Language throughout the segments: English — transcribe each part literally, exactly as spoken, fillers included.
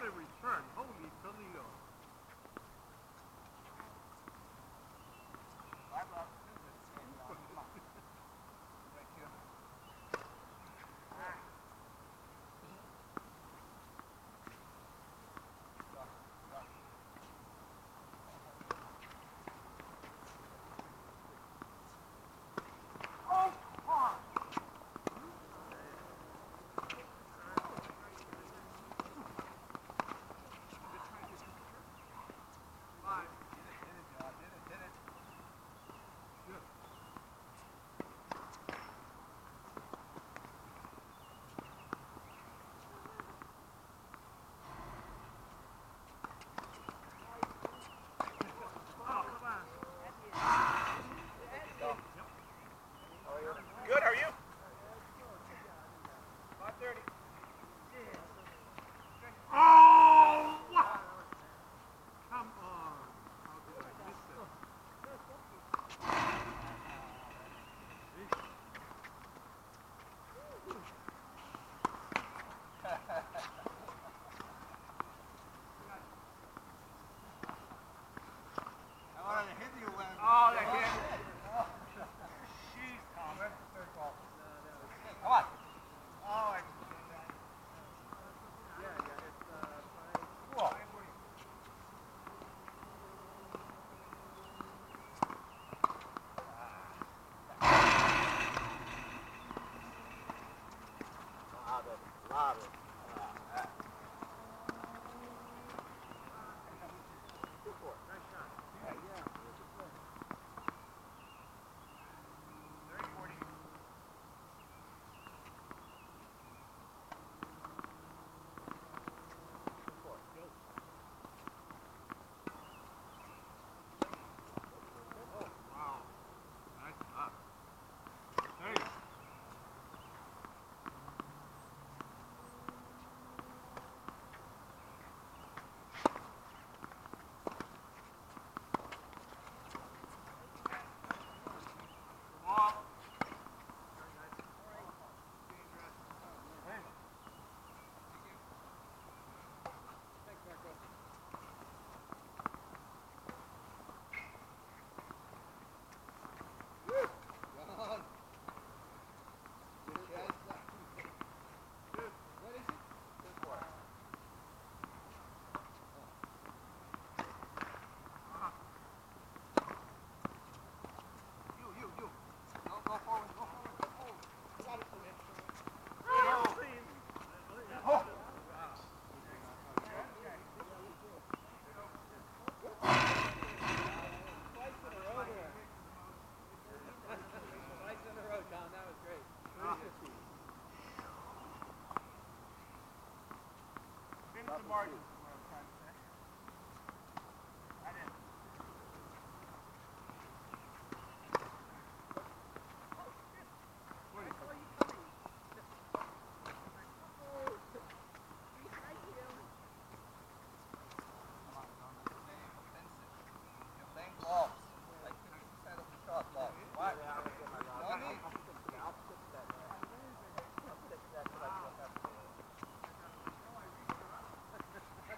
Good, how are you? five thirty. Oh! Come on. How did I miss that? I wanted to hit you when... Oh, they hit. Jeez, Tom, that's the third ball. Come on. Oh, I just did that. Yeah, yeah, it's uh, five. Cool. Lob it, lob it. Go for it. Nice shot. Yeah, yeah. thirty forty. Go for it. Oh, wow. Nice shot. Thanks. Ball. John. Good chance. What is it? Go for it. You, you, you. Go, go forward, go forward, go forward. Got it, man. Oh. Twice in a row there. Twice in a row, Tom. That was great. Finish the margin, is what I'm trying to say. I didn't. Come on, Tom, that's staying offensive. You're playing balls. Like fifty percent of the shot balls. Why? Yeah, I'm gonna get my No rod. need. I'll put that. I'll put that. I'll put that so I can have it.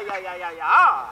yeah, yeah, yeah, yeah.